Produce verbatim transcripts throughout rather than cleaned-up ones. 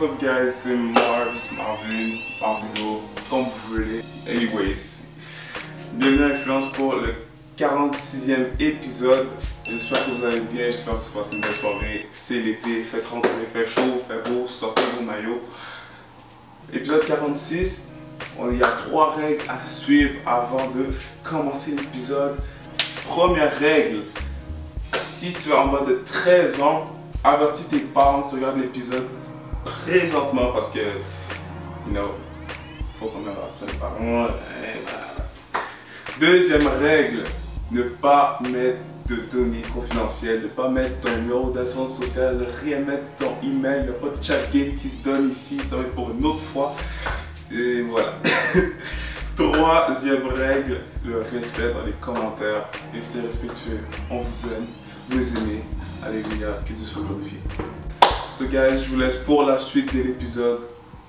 What's up guys, c'est Mars, Marvin, Marvino, comme vous voulez. Anyways, bienvenue à Influence pour le quarante-sixième épisode. J'espère que vous allez bien, j'espère que vous passez une belle soirée. C'est l'été, faites rentrer, fait chaud, fait beau, sortez vos maillots. Épisode quarante-six, il y a trois règles à suivre avant de commencer l'épisode. Première règle, si tu es en bas de treize ans, avertis tes parents, tu regardes l'épisode présentement parce que, you know, faut qu'on avertisse les parents. Deuxième règle, ne pas mettre de données confidentielles, ne pas mettre ton numéro d'assurance sociale, ne rien mettre ton email, il n'y a pas de chat game qui se donne ici, ça va être pour une autre fois. Et voilà. Troisième règle, le respect dans les commentaires. Restez respectueux, on vous aime, vous les aimez. Alléluia, que Dieu soit glorifié. So guys, je vous laisse pour la suite de l'épisode.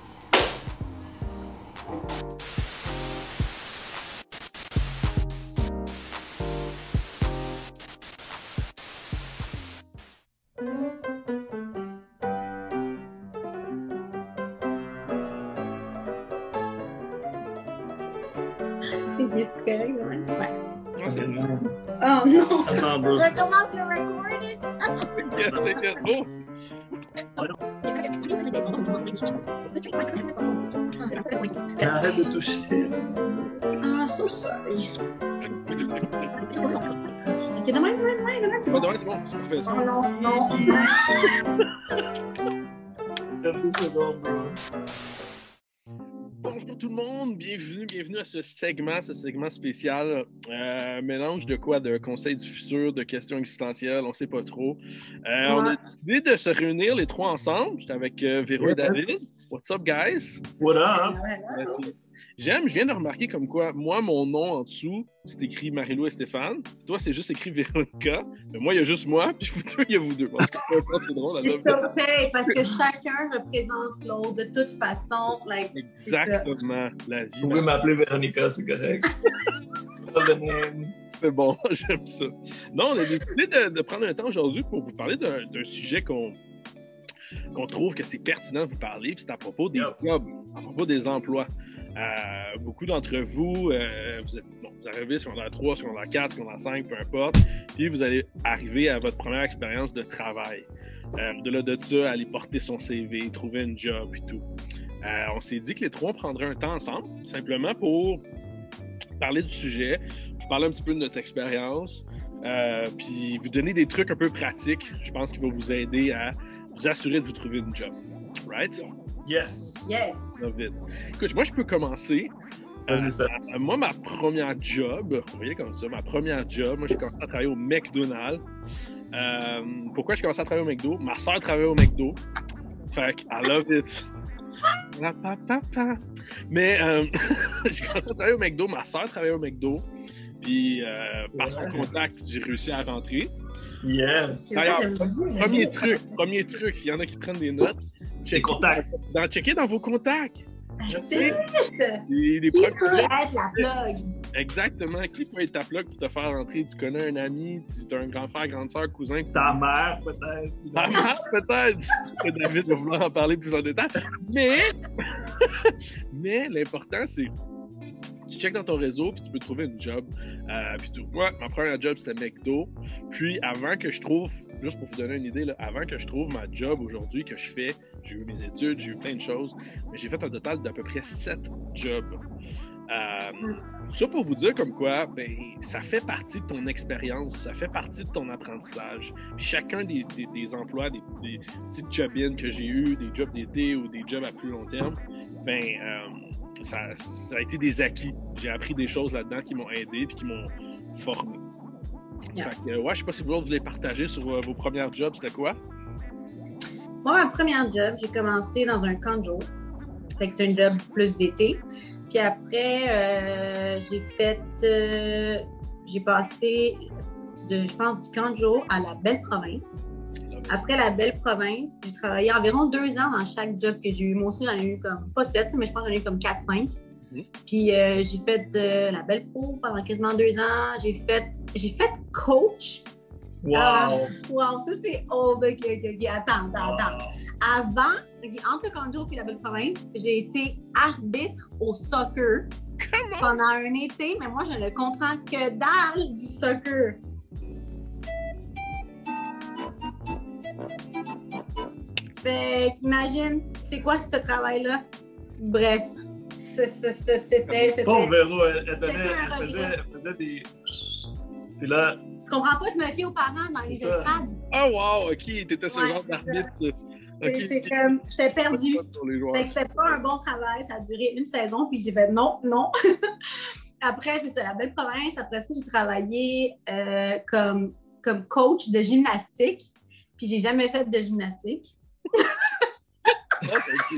C'est correct, ouais. Ouais. Oh, c'est bon. Oh non! Attends, bro. Je recommence le recording! Oh! Arrête de toucher. Ah, so sorry. Ok, demain, demain, demain, demain, c'est Bon, bon. demain, c'est bon, c'est parfait. Oh non, non. deux secondes, bro. Bonjour tout le monde, bienvenue, bienvenue à ce segment, ce segment spécial. Euh, mélange de quoi? De conseils du futur, de questions existentielles, on sait pas trop. Euh, on a décidé de se réunir les trois ensemble. J'étais avec euh, Véro et David. What's up, guys? What up? J'aime, je viens de remarquer comme quoi, moi, mon nom en dessous, c'est écrit Marie-Lou et Stéphane. Toi, c'est juste écrit Véronica. Mais moi, il y a juste moi, puis vous deux, il y a vous deux. Parce que c'est drôle, C'est okay, parce que chacun représente l'autre de toute façon. Like, exactement, la vie. Vous pouvez m'appeler Véronica, c'est correct. C'est bon, j'aime ça. Non, on a décidé de, de prendre un temps aujourd'hui pour vous parler d'un, d'un sujet qu'on, qu'on trouve que c'est pertinent de vous parler, puis c'est à propos des jobs, à propos des emplois. Euh, beaucoup d'entre vous, euh, vous, êtes, bon, vous arrivez sur secondaire trois, secondaire quatre, secondaire cinq, peu importe, puis vous allez arriver à votre première expérience de travail. Euh, de là de ça, aller porter son C V, trouver une job et tout. Euh, on s'est dit que les trois on prendrait un temps ensemble, simplement pour parler du sujet, vous parler un petit peu de notre expérience, euh, puis vous donner des trucs un peu pratiques, je pense, qui vont vous aider à vous assurer de vous trouver une job. Right? Yes! Yes! Vite. Écoute, moi, je peux commencer. Euh, euh, moi, ma première job, vous voyez comme ça, ma première job, moi, j'ai commencé à travailler au McDonald's. Euh, pourquoi j'ai commencé à travailler au McDo? Ma soeur travaillait au McDo. Fait que, I love it. Mais euh, j'ai commencé à travailler au McDo, ma soeur travaillait au McDo. Puis, euh, par son contact, j'ai réussi à rentrer. Yes! D'ailleurs, premier truc, premier truc, s'il y en a qui prennent des notes, checker, contacts. Dans, checker dans vos contacts. Je C'est sais. Les, les qui premiers peut jobs. être la plug? Exactement. Qui peut être ta plug pour te faire rentrer? Tu connais un ami, tu as un grand frère, grande soeur, cousin. Ta mère, peut-être. Ta mère, peut-être. David va vouloir en parler plus en détail. Mais, mais l'important, c'est tu checkes dans ton réseau, puis tu peux trouver une job. Euh, puis tout. Moi, ma première job, c'était McDo. Puis avant que je trouve, juste pour vous donner une idée, là, avant que je trouve ma job aujourd'hui que je fais, j'ai eu mes études, j'ai eu plein de choses, mais j'ai fait un total d'à peu près sept jobs. Euh, ça pour vous dire comme quoi, ben, ça fait partie de ton expérience, ça fait partie de ton apprentissage. Puis chacun des, des, des emplois, des, des petites job-ins que j'ai eu, des jobs d'été ou des jobs à plus long terme, ben, euh, ça, ça a été des acquis. J'ai appris des choses là-dedans qui m'ont aidé puis qui m'ont formé. Yeah. Fait que, euh, ouais, je sais pas si vous autres voulez partager sur euh, vos premières jobs, c'était quoi? Moi, ma première job, j'ai commencé dans un camp de jour. Fait que c'est un job plus d'été. Puis après, euh, j'ai fait... Euh, j'ai passé, de, je pense, du camp de jour à la Belle Province. Après la Belle Province, j'ai travaillé environ deux ans dans chaque job que j'ai eu. Moi aussi, j'en ai eu comme, pas sept, mais je pense que j'en ai eu comme quatre cinq. Mmh. Puis euh, j'ai fait euh, la Belle Pro pendant quasiment deux ans. J'ai fait, j'ai fait coach. Wow! Euh, wow, ça c'est old. Ok, ok, ok. Attends, attends, attends. Avant, entre le Conjo et la belle province, j'ai été arbitre au soccer Comment? pendant un été, mais moi, je ne comprends que dalle du soccer. Fait qu'imagine, c'est quoi ce travail-là? Bref, c'est- c'est- c'est- c'était... c'était- Pauvre Véro, elle, elle, donnait, C'était un elle, faisait, regret. elle faisait des. Puis là, Tu comprends pas, je me fie aux parents dans les C'est ça. estrades. Oh wow, ok, t'étais ce Ouais, genre c'est d'arbitre. C'est Ok, c'est ok. comme, j'étais perdue. Sur les joueurs. Fait que c'était pas un bon travail, ça a duré une saison, puis j'ai fait non, non. Après, c'est ça, la belle province. Après ça, j'ai travaillé euh, comme, comme coach de gymnastique, puis j'ai jamais fait de gymnastique. Ah, ok.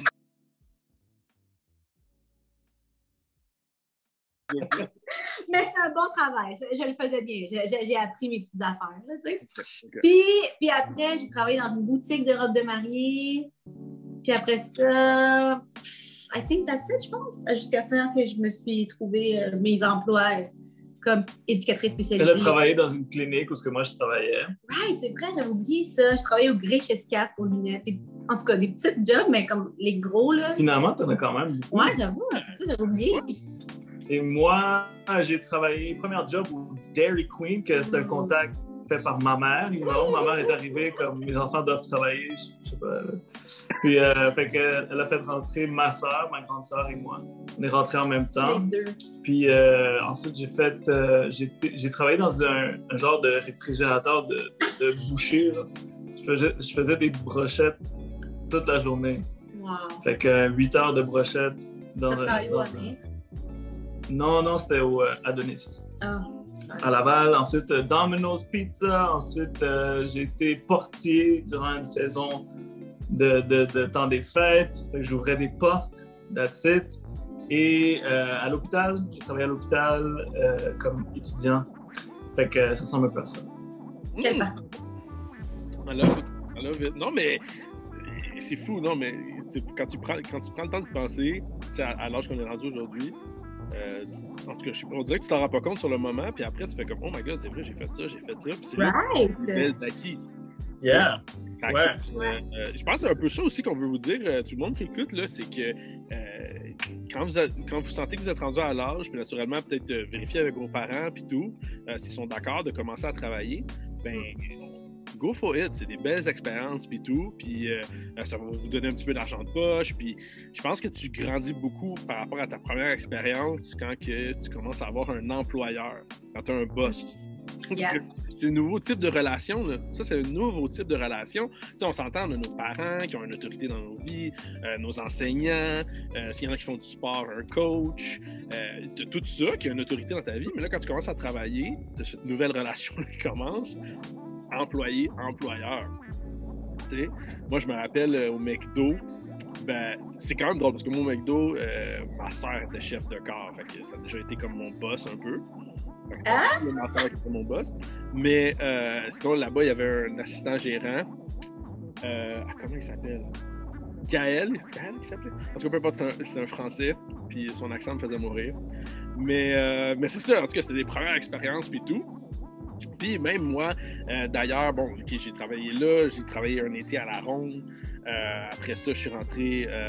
Mais c'est un bon travail, je, je le faisais bien. Je- je- J'ai appris mes petites affaires, là, tu sais. Ok. Puis, puis après, j'ai travaillé dans une boutique de robes de mariée. Puis après ça, I think that's it, je pense. Jusqu'à temps que je me suis trouvé euh, mes emplois euh, comme éducatrice spécialisée. elle a travaillé dans une clinique où ce que moi je travaillais. Right, c'est vrai, j'avais oublié ça. Je travaillais au Grey Chescat pour lunettes. Des- En tout cas, des petites jobs, mais comme les gros, là. Finalement, t'en as quand même beaucoup. Ouais, j'avoue, c'est ça, j'avais oublié. Et moi, j'ai travaillé, premier job au Dairy Queen, que c'est un contact fait par ma mère. You know, ma mère est arrivée comme mes enfants doivent travailler, je, je sais pas. Puis, euh, fait que, elle a fait rentrer ma soeur, ma grande soeur et moi. On est rentrés en même temps. Les deux. Puis euh, ensuite, j'ai fait, euh, j'ai, été- j'ai travaillé dans un, un genre de réfrigérateur de, de boucher. Là. Je, faisais, je faisais des brochettes toute la journée. Wow. Fait que euh, huit heures de brochettes dans, Ça travaille dans où, un- Amir? Non, non, c'était au euh, Adonis. Ah. À Laval, ensuite euh, Domino's Pizza, ensuite euh, j'ai été portier durant une saison de, de, de temps des fêtes, fait que j'ouvrais des portes, that's it. Et euh, à l'hôpital, j'ai travaillé à l'hôpital euh, comme étudiant, fait que euh, ça ressemble un peu à ça. Quel Hmm. parcours. I love it. I love it. Non, mais c'est fou, non, mais c'est- quand, tu prends, quand tu prends le temps d'y penser, tu sais, à, à l'âge qu'on est rendu aujourd'hui, euh, en tout cas, je sais pas, on dirait que tu t'en rends pas compte sur le moment, puis après, tu fais comme, oh my god, c'est vrai, j'ai fait ça, j'ai fait ça, puis c'est là Right. que tu belles d'acquis. Yeah! Fait que, Ouais. euh, euh, je pense que c'est un peu ça aussi qu'on veut vous dire, euh, tout le monde qui écoute, là, c'est que euh, quand, vous êtes- quand vous sentez que vous êtes rendu à l'âge, puis naturellement, peut-être euh, vérifier avec vos parents, puis tout, euh, s'ils sont d'accord de commencer à travailler, ben go for it, c'est des belles expériences, puis tout, puis euh, ça va vous donner un petit peu d'argent de poche, puis je pense que tu grandis beaucoup par rapport à ta première expérience quand que tu commences à avoir un employeur, quand tu as un boss. Yeah. C'est un nouveau type de relation, là. Ça, c'est un nouveau type de relation. Tu sais, on s'entend, on a nos parents qui ont une autorité dans nos vies, euh, nos enseignants, euh, s'il y en a qui font du sport, un coach, euh, de tout ça qui a une autorité dans ta vie. Mais là, quand tu commences à travailler, tu as cette nouvelle relation qui commence, employé-employeur. Tu sais, moi, je me rappelle euh, au McDo, ben, c'est quand même drôle parce que moi, au McDo, euh, ma soeur était chef de corps. Fait que ça a déjà été comme mon boss un peu. Fait que c'était Ah? ma soeur qui était mon boss. Mais euh, sinon, là-bas, il y avait un assistant gérant. Euh, ah, comment il s'appelle? Gaël. Gaël qui s'appelait? Parce que peu importe, c'est un, c'est un français. Puis son accent me faisait mourir. Mais, euh, mais c'est ça, en tout cas, c'était des premières expériences puis tout. Puis même moi, euh, d'ailleurs, bon, ok, j'ai travaillé là, j'ai travaillé un été à la Ronde. Euh, après ça, je suis rentré. Euh...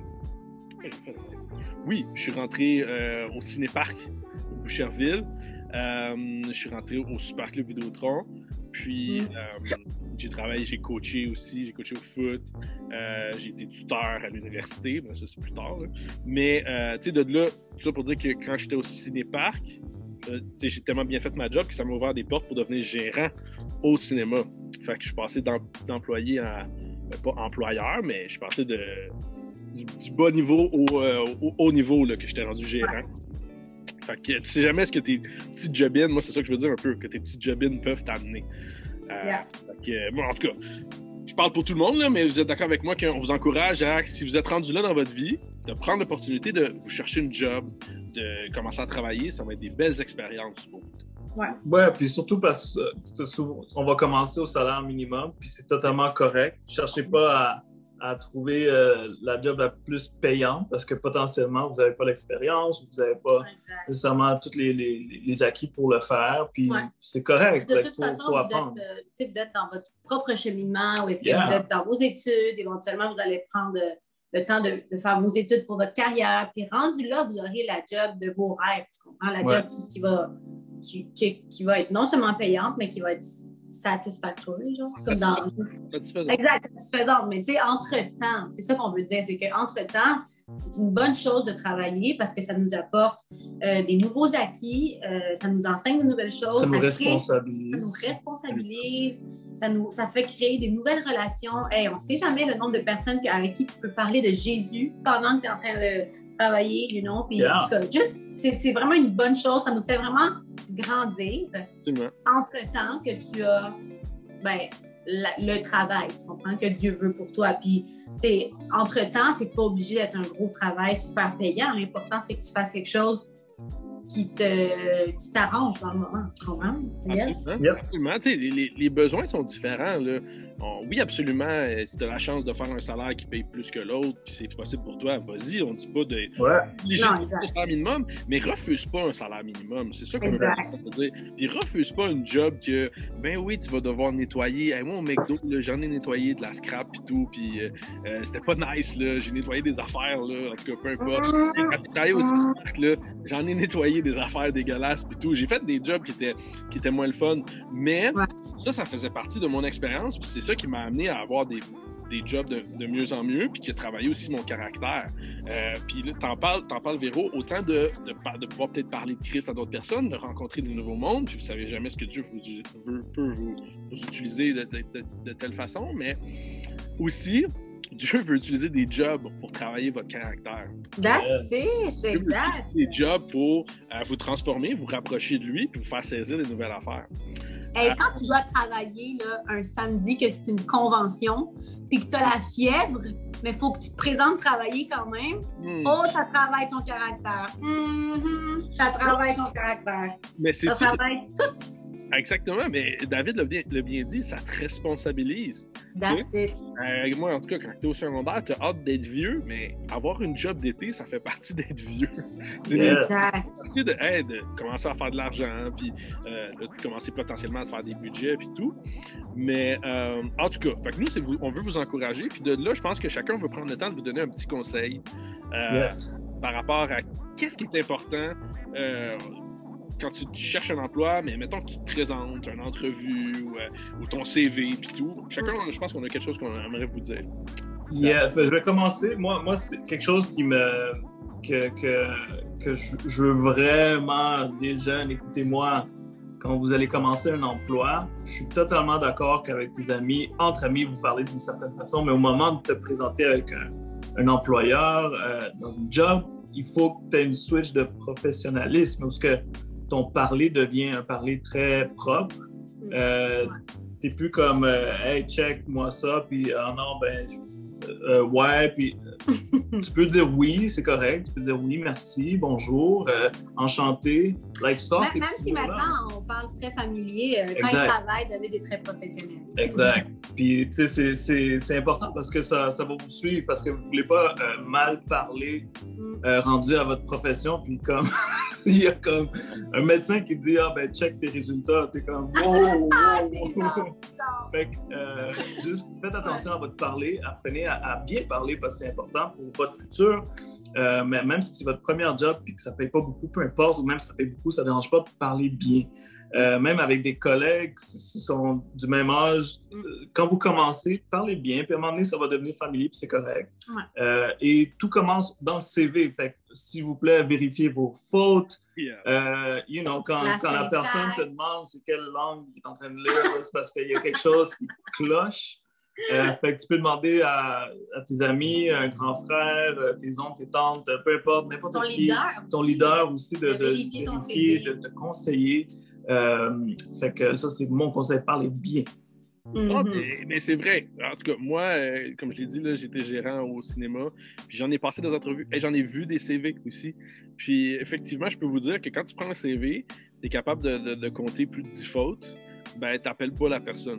Oui, je suis rentré euh, au Cinéparc au Boucherville. Euh, je suis rentré au Super Club Vidéotron. Puis euh, j'ai travaillé, j'ai coaché aussi, j'ai coaché au foot. Euh, j'ai été tuteur à l'université, ben ça c'est plus tard. Là. Mais euh, tu sais, de là, tout ça pour dire que quand j'étais au Cinéparc, euh, j'ai tellement bien fait ma job que ça m'a ouvert des portes pour devenir gérant au cinéma. Fait que je suis passé d'em- d'employé à, ben, pas employeur, mais je suis passé de, du, du bas niveau au, euh, au haut niveau là, que j'étais rendu gérant. Fait que tu sais jamais ce que tes petites jobines, moi c'est ça que je veux dire un peu, que tes petites jobines peuvent t'amener. Euh, Yeah. Fait que, bon, en tout cas, je parle pour tout le monde, là, mais vous êtes d'accord avec moi qu'on vous encourage à, si vous êtes rendu là dans votre vie, de prendre l'opportunité de vous chercher une job, de commencer à travailler, ça va être des belles expériences. Bon. Ouais, puis surtout parce que souvent, on va commencer au salaire minimum, puis c'est totalement correct. Cherchez pas à, à trouver euh, la job la plus payante parce que potentiellement, vous n'avez pas l'expérience, vous n'avez pas exact. nécessairement tous les, les, les acquis pour le faire. Puis ouais. c'est correct. De toute faut, façon, faut vous, êtes, euh, vous êtes dans votre propre cheminement ou est-ce que yeah. vous êtes dans vos études. Éventuellement, vous allez prendre de, le temps de, de faire vos études pour votre carrière. Puis rendu là, vous aurez la job de vos rêves. Tu comprends? La ouais. job qui, qui, va, qui, qui, qui va être non seulement payante, mais qui va être satisfactory, genre, comme dans... Satisfaisant. Exact, satisfaisant. Mais tu sais, entre-temps, c'est ça qu'on veut dire, c'est qu'entre-temps, c'est une bonne chose de travailler parce que ça nous apporte euh, des nouveaux acquis, euh, ça nous enseigne de nouvelles choses. Ça nous ça responsabilise. Crée, ça nous responsabilise, ça, nous, ça fait créer des nouvelles relations. Hey, on ne sait jamais le nombre de personnes avec qui tu peux parler de Jésus pendant que tu es en train de travailler, you know, puis yeah. en tout cas, juste, c'est, c'est vraiment une bonne chose, ça nous fait vraiment grandir. Absolument. Entre-temps que tu as, ben, la, le travail, tu comprends, que Dieu veut pour toi, puis, tu sais, entre-temps, c'est pas obligé d'être un gros travail super payant, l'important, c'est que tu fasses quelque chose qui te qui t'arrange dans le moment, tu comprends? Yes? Absolument. Yep. Absolument. Tu sais, les, les besoins sont différents, là. On, oui, absolument, si tu as la chance de faire un salaire qui paye plus que l'autre, puis c'est possible pour toi, vas-y, on ne dit pas de ouais. un salaire minimum, mais refuse pas un salaire minimum. C'est ça que je veux dire. Puis refuse pas une job que, ben oui, tu vas devoir nettoyer. Hey, moi, au McDo, là, j'en ai nettoyé de la scrap et tout, puis euh, euh, c'était pas nice, là. J'ai nettoyé des affaires, là, en tout cas, peu importe. J'ai travaillé aussi, là, j'en ai nettoyé des affaires dégueulasses et tout. J'ai fait des jobs qui étaient, qui étaient moins le fun, mais ouais. ça, ça faisait partie de mon expérience, puis c'est ça qui m'a amené à avoir des, des jobs de, de mieux en mieux, puis qui a travaillé aussi mon caractère. Euh, puis là, t'en parles, t'en parles, Véro, autant de, de, de pouvoir peut-être parler de Christ à d'autres personnes, de rencontrer de nouveaux mondes, puis vous savez jamais ce que Dieu vous, veut, peut vous, vous utiliser de, de, de, de telle façon, mais aussi, Dieu veut utiliser des jobs pour travailler votre caractère. That's it, exact. Des jobs pour euh, vous transformer, vous rapprocher de lui, puis vous faire saisir des nouvelles affaires. Hey, quand tu dois travailler là, un samedi, que c'est une convention, puis que tu as la fièvre, mais il faut que tu te présentes travailler quand même, mm. oh, ça travaille ton caractère. Mm-hmm, ça travaille ton caractère. Mais c'est ça ça travaille tout. Exactement, mais David l'a bien, l'a bien dit, ça te responsabilise. That's it. Euh, moi, en tout cas, quand tu es au secondaire, tu as hâte d'être vieux, mais avoir une job d'été, ça fait partie d'être vieux. C'est exact. de, de, hey, de commencer à faire de l'argent, puis euh, de commencer potentiellement à faire des budgets, puis tout. Mais euh, en tout cas, fait que nous, c'est vous, on veut vous encourager, puis de là, je pense que chacun veut prendre le temps de vous donner un petit conseil euh, yes. par rapport à qu'est-ce qui est important. Euh, quand tu cherches un emploi, mais mettons que tu te présentes, une entrevue ou, euh, ou ton C V puis tout. Chacun, je pense qu'on a quelque chose qu'on aimerait vous dire. Yeah, je vais commencer. Moi, moi c'est quelque chose qui me que, que, que je, je veux vraiment des jeunes, écoutez-moi, quand vous allez commencer un emploi, je suis totalement d'accord qu'avec tes amis, entre amis, vous parlez d'une certaine façon, mais au moment de te présenter avec un, un employeur euh, dans une job, il faut que tu aies une switch de professionnalisme parce que ton parler devient un parler très propre. Euh, t'es plus comme euh, hey, check moi ça, puis ah non, ben, euh, ouais, puis euh, tu peux dire oui, c'est correct, tu peux dire oui, merci, bonjour, euh, enchanté, like ça. Même, même si maintenant on parle très familier, euh, quand il travaille, David est très professionnel. Exact. Puis tu sais, c'est, c'est, c'est important parce que ça, ça va vous suivre, parce que vous ne voulez pas euh, mal parler mm. euh, rendu à votre profession, puis comme il y a comme un médecin qui dit ah ben check tes résultats, t'es comme wow, wow. Fait que euh, juste faites attention à votre parler, apprenez à, à bien parler parce que c'est important pour votre futur. Euh, mais même si c'est votre premier job et que ça ne paye pas beaucoup, peu importe, ou même si ça paye beaucoup, ça ne dérange pas de parler bien. Euh, même avec des collègues qui sont du même âge, quand vous commencez, parlez bien, puis à un moment donné, ça va devenir familier, puis c'est correct. Ouais. Euh, et tout commence dans le C V. Fait que, s'il vous plaît, vérifiez vos fautes. Yeah. Euh, you know, quand la, quand la personne se demande c'est quelle langue il est en train de lire, c'est parce qu'il y a quelque chose qui cloche. Euh, fait que tu peux demander à, à tes amis, un grand frère, tes oncles, tes tantes, peu importe, n'importe ton qui. Leader ton leader aussi, de, de, de, de vérifier, de, ton vérifier de te conseiller. Euh, fait que ça, c'est mon conseil, parlez bien. Mm-hmm. Oh, mais, mais c'est vrai. En tout cas, moi, euh, comme je l'ai dit, là, j'étais gérant au cinéma. Puis j'en ai passé des entrevues et j'en ai vu des C V aussi. Puis effectivement, je peux vous dire que quand tu prends un C V, tu es capable de, de, de compter plus de dix fautes, ben, tu n'appelles pas la personne.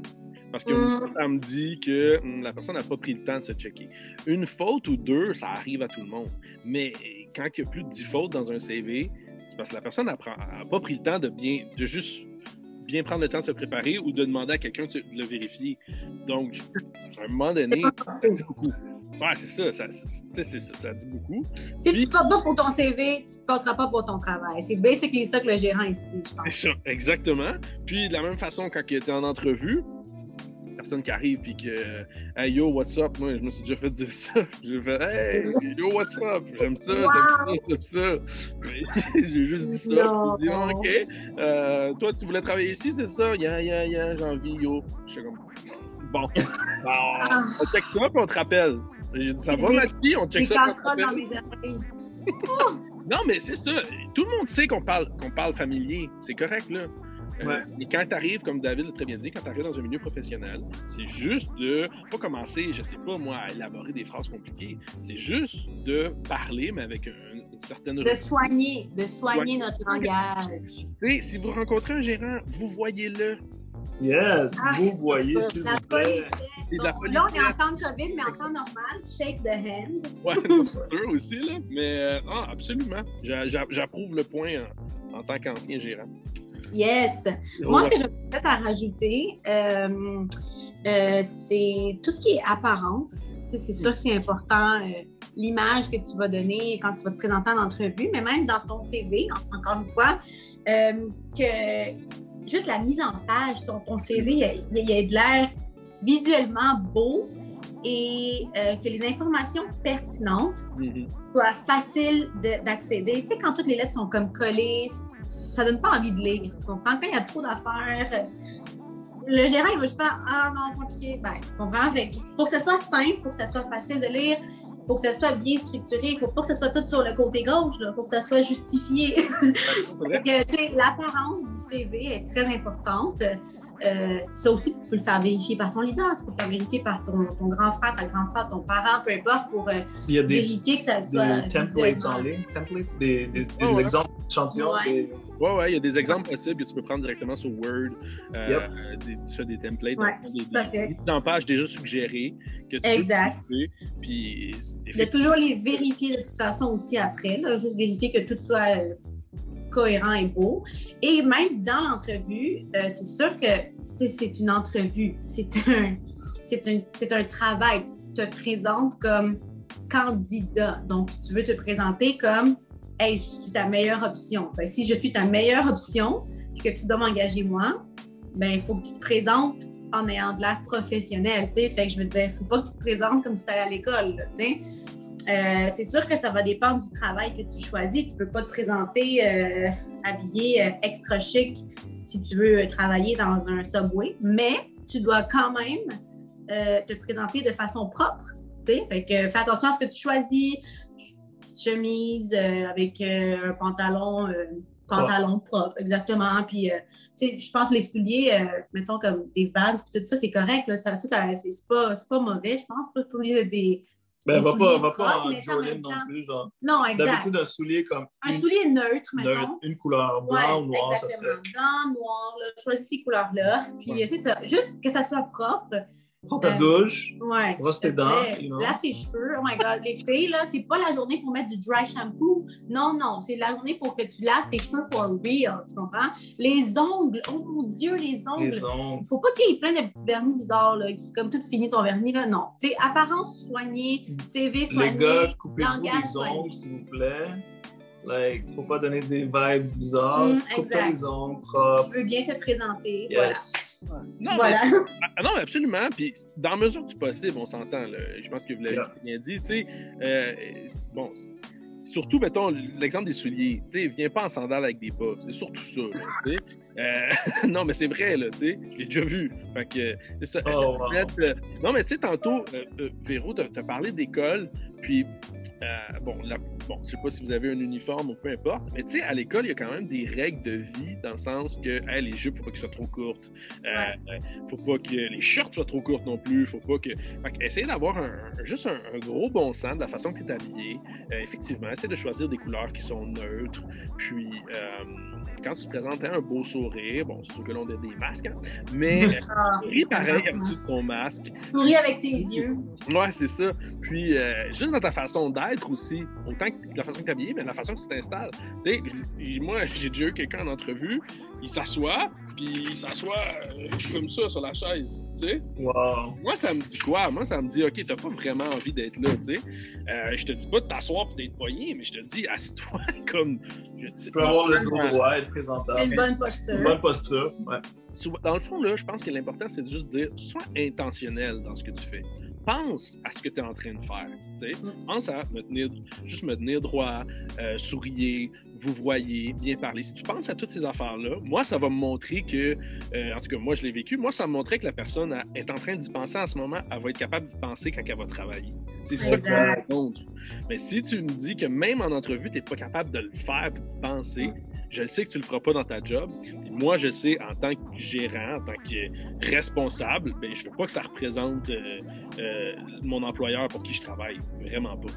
Parce que Mm. ça me dit que hum, la personne n'a pas pris le temps de se checker. Une faute ou deux, ça arrive à tout le monde. Mais quand il y a plus de dix fautes dans un C V, c'est parce que la personne n'a pas pris le temps de bien, de juste bien prendre le temps de se préparer ou de demander à quelqu'un de le vérifier. Donc, à un moment donné, ça dit beaucoup. Ouais, c'est ça, ça, c'est, c'est ça, ça dit beaucoup. Si Puis, tu te formes pas pour ton C V, tu te forceras pas pour ton travail. C'est basically ça que le gérant il se dit, je pense. c'est ça, exactement. Puis, de la même façon, quand il était en entrevue, personne qui arrive puis que hey yo what's up, moi je me suis déjà fait dire ça, j'ai fait hey yo what's up, j'aime ça, Wow. j'aime ça, j'aime ça. J'ai juste dit ça, Non. j'ai dit oh, ok, euh, toi tu voulais travailler ici c'est ça, yeah yeah yeah j'ai envie yo, je suis comme bon, bon on check ça puis on te rappelle, j'ai dit ça va ma fille, on check Des ça puis on te casseroles dans rappelle. mes oreilles. Non mais c'est ça, tout le monde sait qu'on parle qu'on parle familier, c'est correct là. Euh, Ouais. Et quand tu arrives, comme David l'a très bien dit, quand tu arrives dans un milieu professionnel, c'est juste de pas commencer, je sais pas moi, à élaborer des phrases compliquées. C'est juste de parler, mais avec une, une certaine. De soigner, de soigner Ouais. notre langage. Et si vous rencontrez un gérant, vous voyez-le. Yes, Ah, vous voyez, s'il La vous plaît. politesse. C'est de la Donc, là, on est politesse. en temps de COVID, mais en temps normal, shake the hand. Ouais, c'est sûr aussi, là. Mais, euh, ah, absolument. J'a- j'a- J'approuve le point en, en tant qu'ancien gérant. Yes. Moi, ce que j'ai peut-être à rajouter, euh, euh, c'est tout ce qui est apparence. Tu sais, c'est sûr que c'est important, euh, l'image que tu vas donner quand tu vas te présenter en entrevue, mais même dans ton C V, en- encore une fois, euh, que juste la mise en page, ton, ton C V, il y a, il y a de l'air visuellement beau et euh, que les informations pertinentes Mhm. soient faciles de- d'accéder. Tu sais, quand toutes les lettres sont comme collées, ça donne pas envie de lire. Tu comprends? Quand il y a trop d'affaires, le gérant, il va juste faire « Ah non, compliqué. » Ben, tu comprends? Fait qu'il faut que ce soit simple, il faut que ce soit facile de lire, il faut que ce soit bien structuré, il faut pas que ce soit tout sur le côté gauche, il faut que ce soit justifié. Fait que, tu sais, l'apparence du C V est très importante. Euh, ça aussi, tu peux le faire vérifier par ton leader, tu peux le faire vérifier par ton, ton grand frère, ta grande soeur, ton parent, peu importe, pour euh, Il y a des, vérifier que ça des soit templates visuellement. en ligne, templates, des, des, des Oh, ouais. exemples d'échantillons. Ouais. des- Ouais, ouais, il y a des exemples possibles que tu peux prendre directement sur Word, euh, Yep. des, soit des templates, Ouais, dans- des, tout à des, fait. des mises en page déjà suggérées que tu Exact. peux utiliser. Puis, De toujours les vérifier de toute façon aussi après, là, juste vérifier que tout soit euh, cohérent et beau. Et même dans l'entrevue, euh, c'est sûr que tu sais, c'est une entrevue, c'est un, c'est un, c'est un travail. Tu te présentes comme candidat. Donc, tu veux te présenter comme « Hey, je suis ta meilleure option. » Ben, si je suis ta meilleure option et que tu dois m'engager moi, ben il faut que tu te présentes en ayant de l'air professionnel, tu sais. Fait que je veux dire, il faut pas que tu te présentes comme si tu allais à l'école, là, tu sais. Euh, c'est sûr que ça va dépendre du travail que tu choisis. Tu peux pas te présenter euh, habillé euh, extra chic si tu veux travailler dans un Subway, mais tu dois quand même euh, te présenter de façon propre, tu sais. Fait que fais attention à ce que tu choisis. Petite chemise euh, avec euh, un pantalon, euh, pantalon propre, exactement. Puis, euh, tu sais, je pense les souliers, euh, mettons comme des Vans, puis tout ça, c'est correct. Là. Ça, ça, ça c'est, c'est, pas, c'est pas mauvais, je pense. C'est pas obligé de des. Ben, des va souliers pas, va propres, pas en mais en Jordan même non temps- plus. Genre. Non, exact. D'habitude, un soulier comme Un une, soulier neutre, mettons. neutre, une couleur, blanc Ouais, ou noir, ça exactement. serait. Blanc, noir, là, choisis ces couleurs-là. Puis, Ouais. c'est ça. Juste que ça soit propre. Prends ta Euh, douche, Ouais. brosse s'il tes te dents, plaît. you know. Lave tes cheveux. Oh my God. Les filles, là, c'est pas la journée pour mettre du dry shampoo. Non, non. C'est la journée pour que tu laves tes cheveux for real. Tu comprends? Les ongles. Oh mon Dieu, les ongles. les ongles. Faut pas qu'il y ait plein de petits vernis bizarres, là, qui comme tout fini ton vernis, là. Non. Tu sais, apparence soignée, C V soigné. Les gars, coupez-vous langage les soigné. ongles, s'il vous plaît. Like, faut pas donner des vibes bizarres. Mm, Coupe-toi exact. les ongles propres. Tu veux bien te présenter. Yes. Non, Voilà. mais- Voilà. Ah non, absolument. Puis, dans la mesure du possible, on s'entend. Là. Je pense que vous l'avez Yeah. bien dit. Tu sais, euh, bon, surtout, mettons, l'exemple des souliers. Tu sais, viens pas en sandales avec des bas. C'est surtout ça. Là, tu sais. Euh, non, mais c'est vrai, là, tu sais. Je l'ai déjà vu. Fait que, c'est ça. Oh, essaie de wow. mettre, euh, non, mais tu sais, tantôt, euh, euh, Véro, t'as as parlé d'école. Puis, euh, bon, la, bon, je sais pas si vous avez un uniforme ou peu importe, mais tu sais, à l'école, il y a quand même des règles de vie dans le sens que hey, les jupes, faut pas qu'elles soient trop courtes. Euh, ouais. Faut pas que les shorts soient trop courtes non plus. Faut pas que. Fait que essayez d'avoir un, un, juste un, un gros bon sens de la façon que tu es habillé. Euh, effectivement, essayez de choisir des couleurs qui sont neutres. Puis, euh, quand tu te présentes un beau sourire, bon, c'est sûr que l'on a des masques, hein, mais ah, souris pareil en dessous de ton masque. Souris avec tes yeux. Ouais, c'est ça. Puis, euh, juste dans ta façon d'être aussi, autant que la façon que tu es habillé, mais la façon que tu t'installes. Tu sais, moi, j'ai déjà eu quelqu'un en entrevue, il s'assoit, puis il s'assoit euh, comme ça sur la chaise, tu sais. Wow. Moi, ça me dit quoi? Moi, ça me dit, OK, t'as pas vraiment envie d'être là, tu sais. Euh, je te dis pas de t'asseoir et d'être poigné, mais je te dis, assis-toi comme... Tu peux avoir le dos droit, être présentable. Une bonne posture. Une bonne posture, ouais. Dans le fond, là, je pense que l'important, c'est de juste dire, sois intentionnel dans ce que tu fais. Pense à ce que tu es en train de faire. Mm. Pense à me tenir, juste me tenir droit, euh, sourier, vous voyez, bien parler. Si tu penses à toutes ces affaires-là, moi, ça va me montrer que, euh, en tout cas, moi, je l'ai vécu, moi, ça me montrait que la personne a, est en train d'y penser en ce moment, elle va être capable d'y penser quand elle va travailler. C'est ça que ça compte. Mais si tu me dis que même en entrevue, tu n'es pas capable de le faire et d'y penser, je le sais que tu ne le feras pas dans ta job. Puis moi, je sais, en tant que gérant, en tant que responsable, ben, je ne veux pas que ça représente euh, euh, mon employeur pour qui je travaille. Vraiment pas.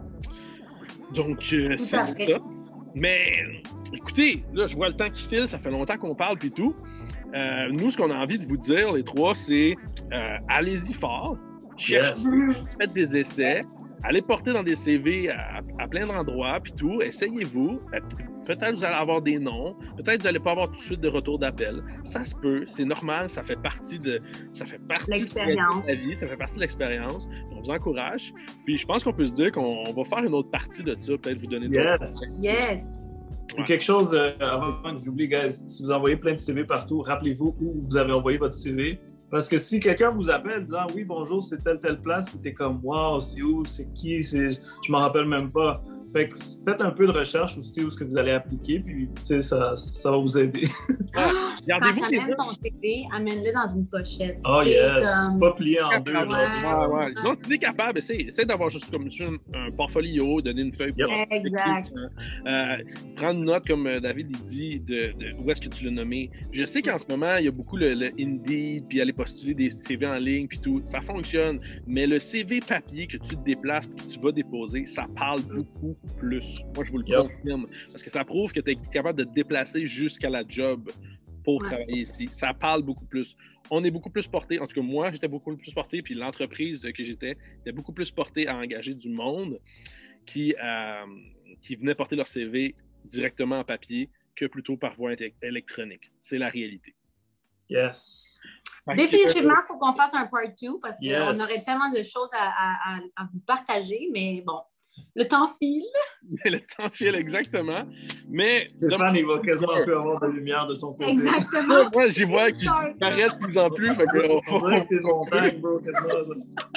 Donc, euh, c'est ça. Mais, écoutez, là, je vois le temps qui file, ça fait longtemps qu'on parle puis tout. Euh, nous, ce qu'on a envie de vous dire, les trois, c'est euh, allez-y fort, cherchez, yes. Faites des essais, allez porter dans des C V à, à plein d'endroits puis tout, essayez-vous. Peut-être vous allez avoir des noms, peut-être vous n'allez pas avoir tout de suite de retour d'appel. Ça se peut, c'est normal, ça fait partie de ça fait partie l'expérience. de la vie, ça fait partie de l'expérience. On vous encourage. Puis je pense qu'on peut se dire qu'on va faire une autre partie de ça, peut-être vous donner yes. d'autres. Yes. Ouais. Quelque chose, euh, avant que j'oublie, guys, si vous envoyez plein de C V partout, rappelez-vous où vous avez envoyé votre C V. Parce que si quelqu'un vous appelle disant « Oui, bonjour, c'est telle, telle place », puis t'es comme « Wow, c'est où, c'est qui, c'est... je m'en rappelle même pas ». Fait que faites un peu de recherche aussi où ce que vous allez appliquer, puis ça, ça va vous aider. Ah, Quand tu amènes ton C V, amène-le dans une pochette. Oh yes, comme... pas plié en deux. Ouais, ouais, ouais. Non, si tu es capable, essaie, essaie d'avoir juste comme un, un portfolio, donner une feuille. Yep. Exact. Euh, prendre une note, comme David il dit, de, de où est-ce que tu l'as nommé. Je sais qu'en ce moment, il y a beaucoup le, le Indeed, puis aller postuler des C V en ligne, puis tout. Ça fonctionne, mais le C V papier que tu te déplaces, que tu vas déposer, ça parle beaucoup plus. Moi, je vous le yep. confirme. Parce que ça prouve que tu es capable de te déplacer jusqu'à la job pour ouais. travailler ici. Ça parle beaucoup plus. On est beaucoup plus porté, en tout cas moi, j'étais beaucoup plus porté, puis l'entreprise que j'étais était beaucoup plus portée à engager du monde qui, euh, qui venait porter leur C V directement en papier que plutôt par voie électronique. C'est la réalité. Yes. Définitivement, il faut qu'on fasse un part deux parce qu'on yes. aurait tellement de choses à, à, à vous partager, mais bon. Le temps file. Le temps file, exactement. Mais. Stéphane, il va quasiment un peu avoir de lumière de son côté. Exactement. Moi, j'y vois qu'il paraît de plus en plus. Fait que, on on dirait que t'es montagne, bro, quasiment.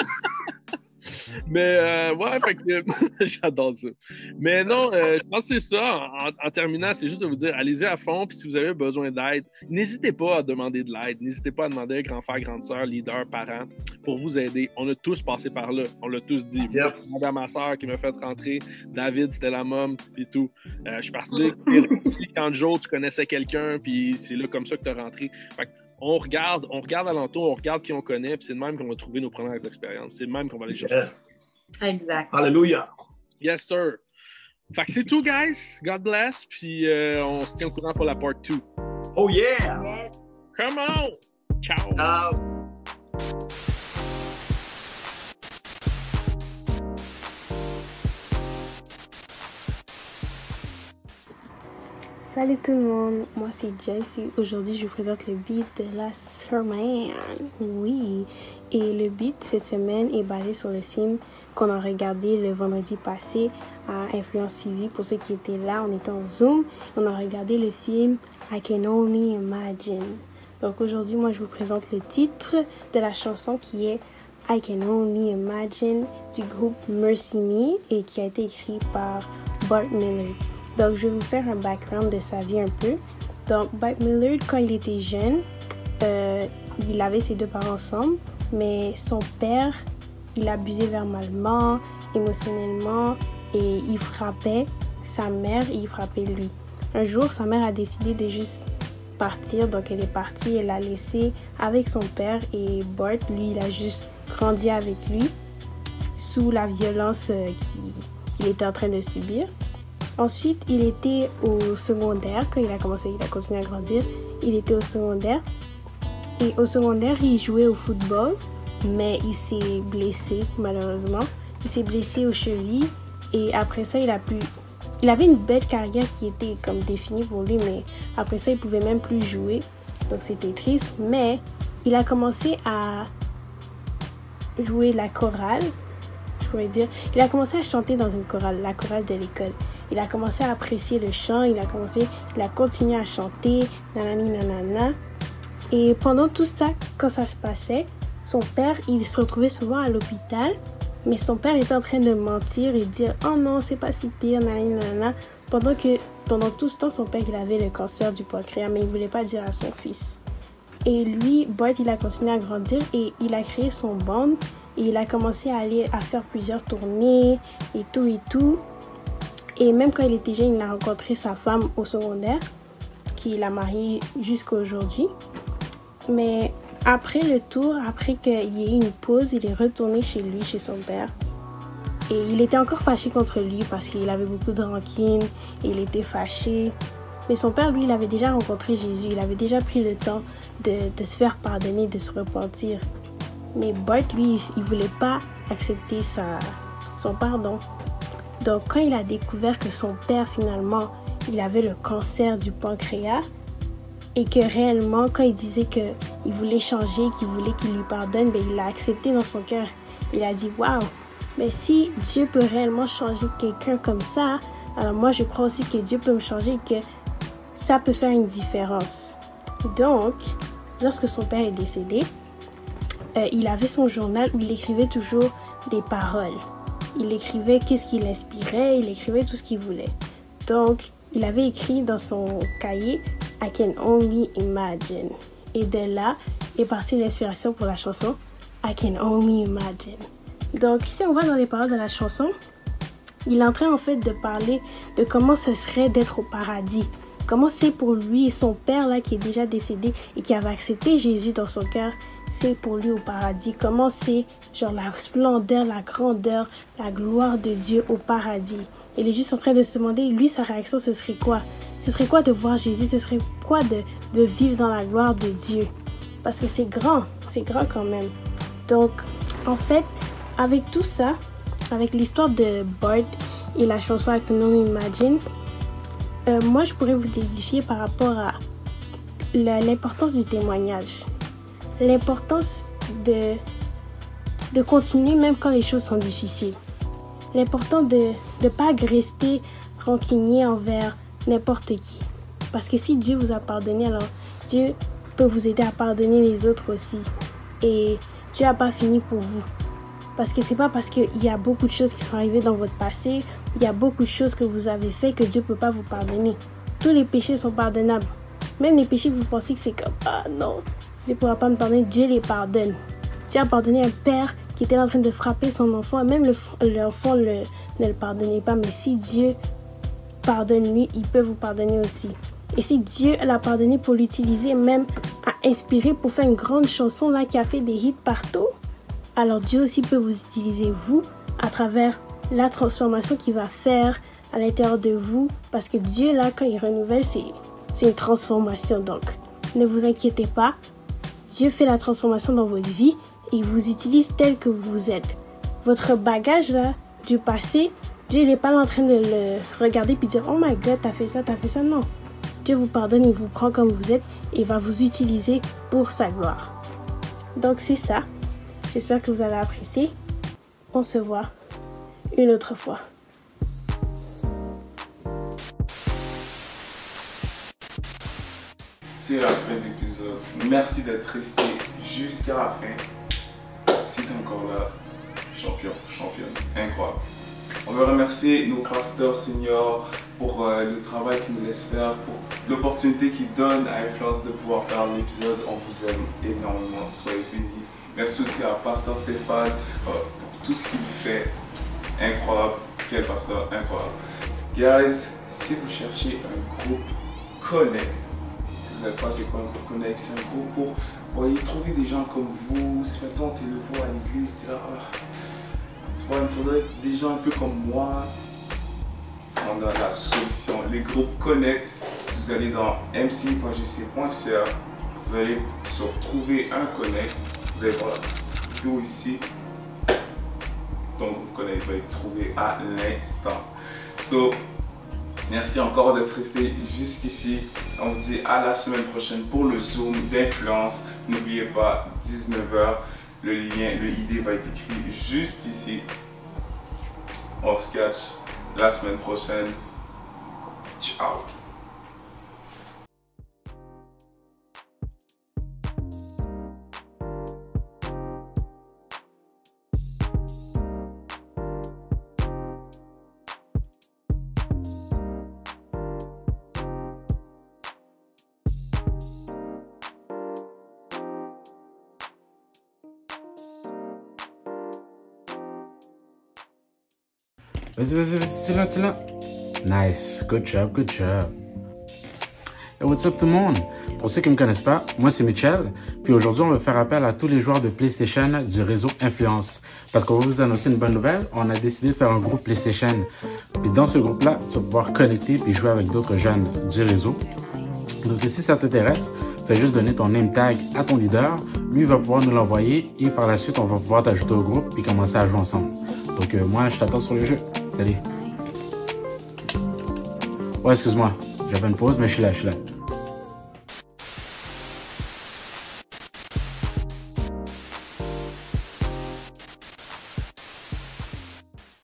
Mais, euh, ouais, fait que j'adore ça. Mais non, euh, je pense que c'est ça. En, en terminant, c'est juste de vous dire, allez-y à fond. Puis si vous avez besoin d'aide, n'hésitez pas à demander de l'aide. N'hésitez pas à demander à grand frère, grande sœur, leader, parent, pour vous aider. On a tous passé par là. On l'a tous dit. Yep. Moi, j'ai demandé à ma sœur qui m'a fait rentrer. David, c'était la môme, puis tout. Euh, je suis parti quand Joe, tu connaissais quelqu'un, puis c'est là comme ça que tu as rentré. Fait que, on regarde, on regarde alentour, on regarde qui on connaît, puis c'est de même qu'on va trouver nos premières expériences. C'est de même qu'on va aller chercher. Yes. Exact. Alléluia. Yes, sir. Fait que c'est tout, guys. God bless. Puis euh, on se tient au courant pour la part deux. Oh yeah! Yes. Come on! Ciao! Ciao! Salut tout le monde, moi c'est Jess et aujourd'hui je vous présente le beat de la semaine. Oui, et le beat cette semaine est basé sur le film qu'on a regardé le vendredi passé à Influence T V. Pour ceux qui étaient là, on était en Zoom, on a regardé le film I Can Only Imagine. Donc aujourd'hui, moi je vous présente le titre de la chanson qui est I Can Only Imagine du groupe Mercy Me et qui a été écrit par Bart Millard. Donc, je vais vous faire un background de sa vie un peu. Donc, Bart Millard, quand il était jeune, euh, il avait ses deux parents ensemble, mais son père, il abusait verbalement, émotionnellement et il frappait sa mère et il frappait lui. Un jour, sa mère a décidé de juste partir, donc elle est partie, elle l'a laissé avec son père et Bart, lui, il a juste grandi avec lui sous la violence qu'il était en train de subir. Ensuite, il était au secondaire, quand il a commencé, il a continué à grandir, il était au secondaire. Et au secondaire, il jouait au football, mais il s'est blessé, malheureusement. Il s'est blessé aux chevilles et après ça, il a pu... Il avait une belle carrière qui était comme définie pour lui, mais après ça, il pouvait même plus jouer. Donc, c'était triste. Mais il a commencé à jouer la chorale, je pourrais dire. Il a commencé à chanter dans une chorale, la chorale de l'école. Il a commencé à apprécier le chant, il a commencé, il a continué à chanter, nanani nanana. Et pendant tout ça, quand ça se passait, son père, il se retrouvait souvent à l'hôpital, mais son père était en train de mentir et dire « Oh non, c'est pas si pire, nanani nanana ». Pendant que, pendant tout ce temps, son père, il avait le cancer du pancréas, mais il voulait pas dire à son fils. Et lui, Bart, il a continué à grandir et il a créé son band et il a commencé à aller à faire plusieurs tournées et tout et tout. Et même quand il était jeune, il a rencontré sa femme au secondaire, qu'il a mariée jusqu'à aujourd'hui. Mais après le tour, après qu'il y ait eu une pause, il est retourné chez lui, chez son père. Et il était encore fâché contre lui parce qu'il avait beaucoup de rancune, et il était fâché. Mais son père, lui, il avait déjà rencontré Jésus, il avait déjà pris le temps de, de se faire pardonner, de se repentir. Mais Bart, lui, il ne voulait pas accepter sa, son pardon. Donc, quand il a découvert que son père, finalement, il avait le cancer du pancréas et que réellement, quand il disait qu'il voulait changer, qu'il voulait qu'il lui pardonne, ben, il l'a accepté dans son cœur. Il a dit « Waouh, mais si Dieu peut réellement changer quelqu'un comme ça, alors moi, je crois aussi que Dieu peut me changer et que ça peut faire une différence. » Donc, lorsque son père est décédé, euh, il avait son journal où il écrivait toujours des paroles. Il écrivait qu'est-ce qui l'inspirait, il écrivait tout ce qu'il voulait. Donc, il avait écrit dans son cahier « I can only imagine ». Et de là est partie l'inspiration pour la chanson « I can only imagine ». Donc, si on va dans les paroles de la chanson, il est en train en fait de parler de comment ce serait d'être au paradis. Comment c'est pour lui et son père là qui est déjà décédé et qui avait accepté Jésus dans son cœur, c'est pour lui au paradis. Comment c'est genre la splendeur, la grandeur, la gloire de Dieu au paradis. Et il est juste en train de se demander, lui, sa réaction, ce serait quoi? Ce serait quoi de voir Jésus? Ce serait quoi de, de vivre dans la gloire de Dieu? Parce que c'est grand, c'est grand quand même. Donc, en fait, avec tout ça, avec l'histoire de Bart et la chanson I Can Only Imagine, euh, moi, je pourrais vous édifier par rapport à l'importance du témoignage. L'importance de, de continuer même quand les choses sont difficiles. L'important de ne pas rester rancunier envers n'importe qui. Parce que si Dieu vous a pardonné, alors Dieu peut vous aider à pardonner les autres aussi. Et Dieu n'a pas fini pour vous. Parce que c'est pas parce qu'il y a beaucoup de choses qui sont arrivées dans votre passé, il y a beaucoup de choses que vous avez fait que Dieu ne peut pas vous pardonner. Tous les péchés sont pardonnables. Même les péchés que vous pensez que c'est comme « Ah non, Dieu ne pourra pas me pardonner », Dieu les pardonne. Dieu a pardonné un père qui était en train de frapper son enfant. Même l'enfant le, ne le pardonnait pas. Mais si Dieu pardonne lui, il peut vous pardonner aussi. Et si Dieu l'a pardonné pour l'utiliser, même à inspirer pour faire une grande chanson là qui a fait des hits partout, alors Dieu aussi peut vous utiliser vous à travers la transformation qu'il va faire à l'intérieur de vous. Parce que Dieu là, quand il renouvelle, c'est une transformation. Donc, ne vous inquiétez pas. Dieu fait la transformation dans votre vie et il vous utilise tel que vous êtes. Votre bagage là, du passé, Dieu n'est pas là en train de le regarder puis dire « Oh my God, t'as fait ça, t'as fait ça ». Non. Dieu vous pardonne, il vous prend comme vous êtes et va vous utiliser pour sa gloire. Donc c'est ça. J'espère que vous avez apprécié. On se voit une autre fois. C'est la fin de l'épisode. Merci d'être resté jusqu'à la fin. Si t'es encore là, champion, championne, incroyable. On veut remercier nos pasteurs seniors pour euh, le travail qu'ils nous laissent faire, pour l'opportunité qu'ils donnent à Influence de pouvoir faire l'épisode. On vous aime énormément, soyez bénis. Merci aussi à Pasteur Stéphane euh, pour tout ce qu'il fait, incroyable, quel pasteur, incroyable. Guys, si vous cherchez un groupe Connect, vous savez pas c'est quoi un groupe Connect, c'est un groupe pour, pour y trouver des gens comme vous. Si maintenant tu es nouveau à l'église, tu es là, ah, tu vois, il me faudrait des gens un peu comme moi. On a la solution, les groupes Connect. Si vous allez dans m c point g c point c a, vous allez sur trouver un Connect, vous allez voir la petite vidéo ici. Donc vous Connect va être trouvé à l'instant. So, merci encore d'être resté jusqu'ici. On vous dit à la semaine prochaine pour le Zoom d'influence. N'oubliez pas, dix-neuf heures, le lien, le I D va être écrit juste ici. On se catch la semaine prochaine. Ciao. Vas-y, vas-y, vas-y, tu l'as, tu l'as. Nice, good job, good job. Hey, what's up tout le monde? Pour ceux qui ne me connaissent pas, moi c'est Mitchell. Puis aujourd'hui, on va faire appel à tous les joueurs de PlayStation du réseau Influence. Parce qu'on va vous annoncer une bonne nouvelle. On a décidé de faire un groupe PlayStation. Puis dans ce groupe-là, tu vas pouvoir connecter puis jouer avec d'autres jeunes du réseau. Donc si ça t'intéresse, fais juste donner ton name tag à ton leader. Lui va pouvoir nous l'envoyer et par la suite, on va pouvoir t'ajouter au groupe puis commencer à jouer ensemble. Donc euh, moi, je t'attends sur le jeu. Salut. Ouais, excuse-moi. J'avais une pause, mais je suis là, je suis là.